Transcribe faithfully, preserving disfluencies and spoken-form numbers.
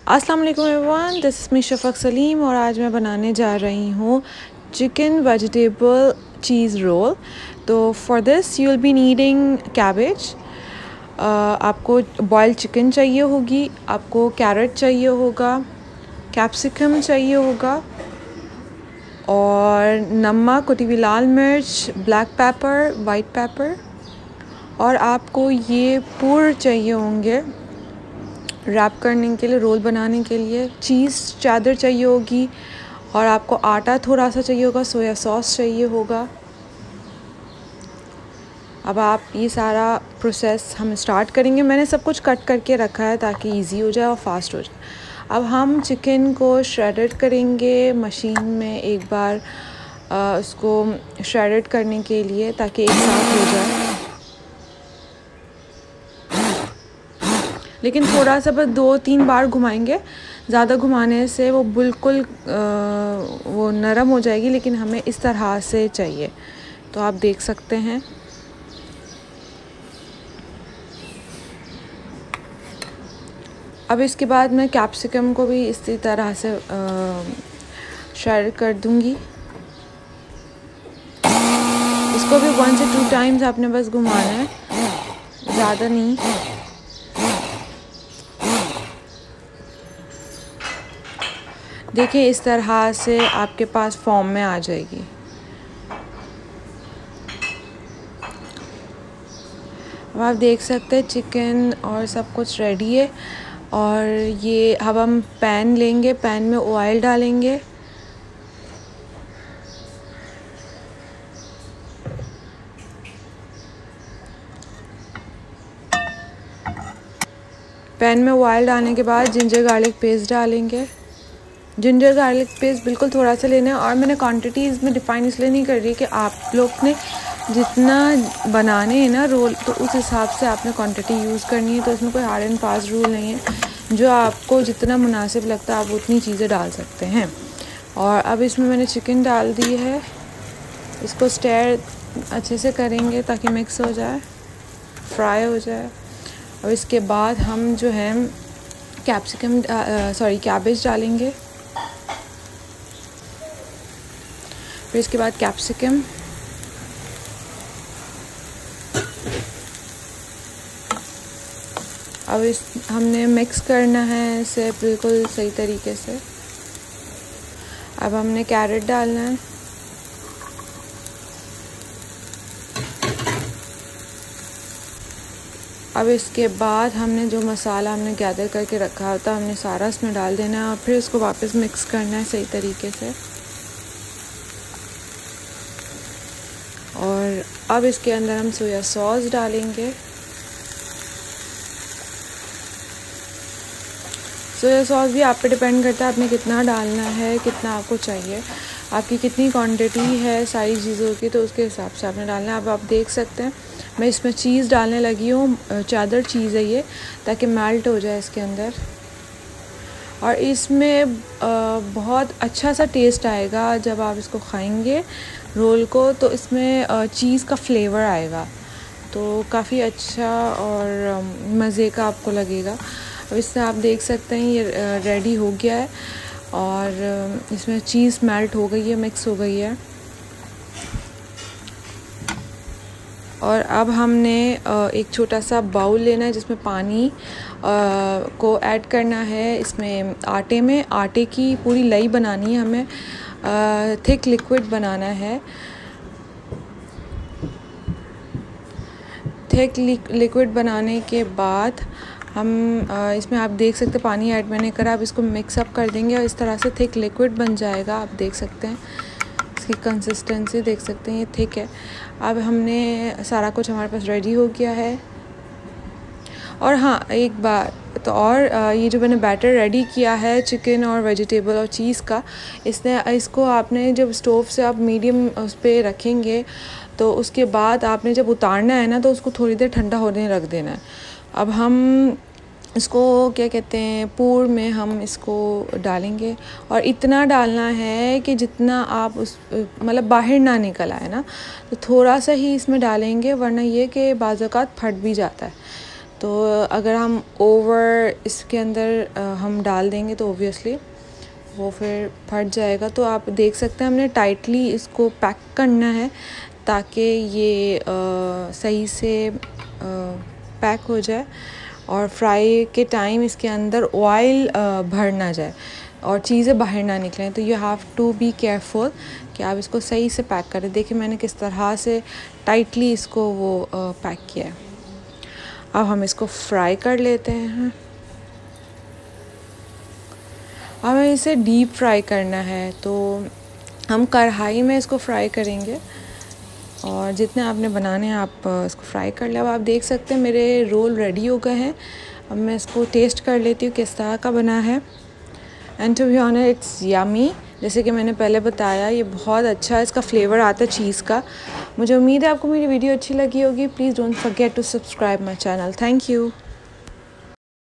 अस्सलाम वालेकुम everyone, this is me Shafaq Saleem और आज मैं बनाने जा रही हूँ चिकन वेजिटेबल चीज़ रोल। तो for this you will be needing cabbage, आपको बॉइल्ड चिकन चाहिए होगी, आपको कैरेट चाहिए होगा, कैप्सिकम चाहिए होगा और नमक, कुटी हुई लाल मिर्च, ब्लैक पेपर, वाइट पेपर, और आपको ये पूर चाहिए होंगे रैप करने के लिए, रोल बनाने के लिए। चीज़ चादर चाहिए होगी और आपको आटा थोड़ा सा चाहिए होगा, सोया सॉस चाहिए होगा। अब आप ये सारा प्रोसेस हम स्टार्ट करेंगे। मैंने सब कुछ कट करके रखा है ताकि इजी हो जाए और फास्ट हो जाए। अब हम चिकन को श्रेडेड करेंगे मशीन में एक बार, आ, उसको श्रेडेड करने के लिए ताकि एक साथ हो जाए। लेकिन थोड़ा सा बस दो तीन बार घुमाएंगे, ज़्यादा घुमाने से वो बिल्कुल वो नरम हो जाएगी, लेकिन हमें इस तरह से चाहिए। तो आप देख सकते हैं। अब इसके बाद मैं कैप्सिकम को भी इसी तरह से श्रेड कर दूंगी। इसको भी वन से टू टाइम्स आपने बस घुमाना है, ज़्यादा नहीं। देखिए इस तरह से आपके पास फॉर्म में आ जाएगी। अब आप देख सकते हैं चिकन और सब कुछ रेडी है। और ये अब हम पैन लेंगे, पैन में ऑयल डालेंगे। पैन में ऑयल डालने के बाद जिंजर गार्लिक पेस्ट डालेंगे। जिंजर गार्लिक पेस्ट बिल्कुल थोड़ा सा लेना है और मैंने क्वांटिटी इसमें डिफ़ाइन इसलिए नहीं कर रही कि आप लोग ने जितना बनाने हैं ना रोल, तो उस हिसाब से आपने क्वांटिटी यूज़ करनी है। तो इसमें कोई हार्ड एंड फास्ट रूल नहीं है, जो आपको जितना मुनासिब लगता है आप उतनी चीज़ें डाल सकते हैं। और अब इसमें मैंने चिकन डाल दी है। इसको स्टेयर अच्छे से करेंगे ताकि मिक्स हो जाए, फ्राई हो जाए। और इसके बाद हम जो है कैप्सिकम सॉरी कैबेज डालेंगे। फिर इसके बाद कैप्सिकम, अब इस हमने मिक्स करना है इसे बिल्कुल सही तरीके से। अब हमने कैरेट डालना है। अब इसके बाद हमने जो मसाला हमने गैदर करके रखा होता हमने सारा इसमें डाल देना है और फिर उसको वापस मिक्स करना है सही तरीके से। और अब इसके अंदर हम सोया सॉस डालेंगे। सोया सॉस भी आप पे डिपेंड करता है आपने कितना डालना है, कितना आपको चाहिए, आपकी कितनी क्वांटिटी है सारी चीज़ों की, तो उसके हिसाब से आपने डालना है। अब आप देख सकते हैं मैं इसमें चीज़ डालने लगी हूँ, चादर चीज़ है ये, ताकि मेल्ट हो जाए इसके अंदर। और इसमें बहुत अच्छा सा टेस्ट आएगा जब आप इसको खाएंगे रोल को, तो इसमें चीज़ का फ्लेवर आएगा, तो काफ़ी अच्छा और मज़े का आपको लगेगा। अब इससे आप देख सकते हैं ये रेडी हो गया है और इसमें चीज़ मेल्ट हो गई है, मिक्स हो गई है। और अब हमने एक छोटा सा बाउल लेना है जिसमें पानी को ऐड करना है। इसमें आटे में आटे की पूरी लई बनानी है हमें, थिक लिक्विड बनाना है। थिक लिक्विड बनाने के बाद हम इसमें आप देख सकते हैं पानी ऐड मैंने करा। अब इसको मिक्सअप कर देंगे और इस तरह से थिक लिक्विड बन जाएगा। आप देख सकते हैं इसकी कंसिस्टेंसी, देख सकते हैं ये थिक है। अब हमने सारा कुछ हमारे पास रेडी हो गया है। और हाँ एक बार तो और ये जो मैंने बैटर रेडी किया है चिकन और वेजिटेबल और चीज़ का, इसने इसको आपने जब स्टोव से आप मीडियम उस पर रखेंगे तो उसके बाद आपने जब उतारना है ना तो उसको थोड़ी देर ठंडा होने रख देना है। अब हम इसको क्या कहते हैं पूर में हम इसको डालेंगे और इतना डालना है कि जितना आप उस मतलब बाहर ना निकल आए ना, तो थोड़ा सा ही इसमें डालेंगे, वरना ये कि बाज़ औक़ात फट भी जाता है। तो अगर हम ओवर इसके अंदर हम डाल देंगे तो ओबियसली वो फिर फट जाएगा। तो आप देख सकते हैं हमने टाइटली इसको पैक करना है ताकि ये आ, सही से पैक हो जाए और फ्राई के टाइम इसके अंदर ऑयल भर ना जाए और चीज़ें बाहर ना निकलें। तो you have to be careful कि आप इसको सही से पैक करें। देखिए मैंने किस तरह से टाइटली इसको वो पैक किया है। अब हम इसको फ्राई कर लेते हैं। अब हमें इसे डीप फ्राई करना है तो हम कढ़ाई में इसको फ्राई करेंगे और जितने आपने बनाने हैं आप इसको फ्राई कर लें। अब आप देख सकते हैं मेरे रोल रेडी हो गए हैं। अब मैं इसको टेस्ट कर लेती हूँ किस तरह का बना है। And to be honest it's yummy. जैसे कि मैंने पहले बताया ये बहुत अच्छा इसका फ्लेवर आता है चीज़ का। मुझे उम्मीद है आपको मेरी वीडियो अच्छी लगी होगी। Please don't forget to subscribe my channel. Thank you.